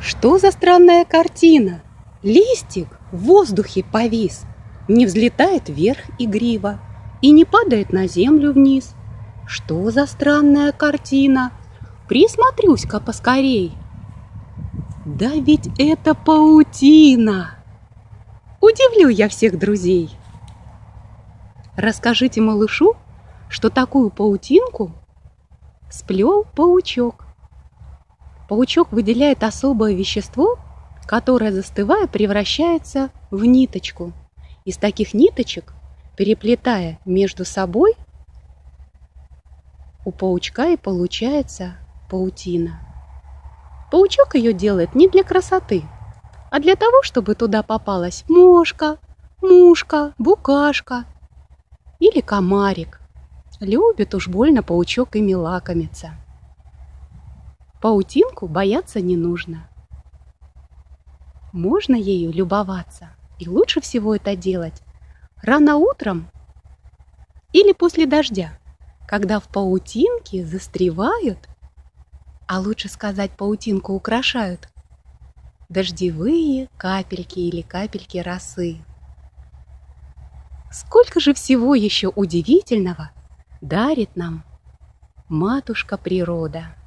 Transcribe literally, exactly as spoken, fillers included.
Что за странная картина? Листик в воздухе повис, не взлетает вверх игриво и не падает на землю вниз. Что за странная картина? Присмотрюсь-ка поскорей. Да ведь это паутина! Удивлю я всех друзей. Расскажите малышу, что такую паутинку сплел паучок. Паучок выделяет особое вещество, которое, застывая, превращается в ниточку. Из таких ниточек, переплетая между собой, у паучка и получается паутина. Паучок ее делает не для красоты, а для того, чтобы туда попалась мошка, мушка, букашка или комарик. Любит уж больно паучок ими лакомиться. Паутинку бояться не нужно. Можно ею любоваться, и лучше всего это делать рано утром или после дождя, когда в паутинке застревают, а лучше сказать, паутинку украшают дождевые капельки или капельки росы. Сколько же всего еще удивительного дарит нам матушка природа!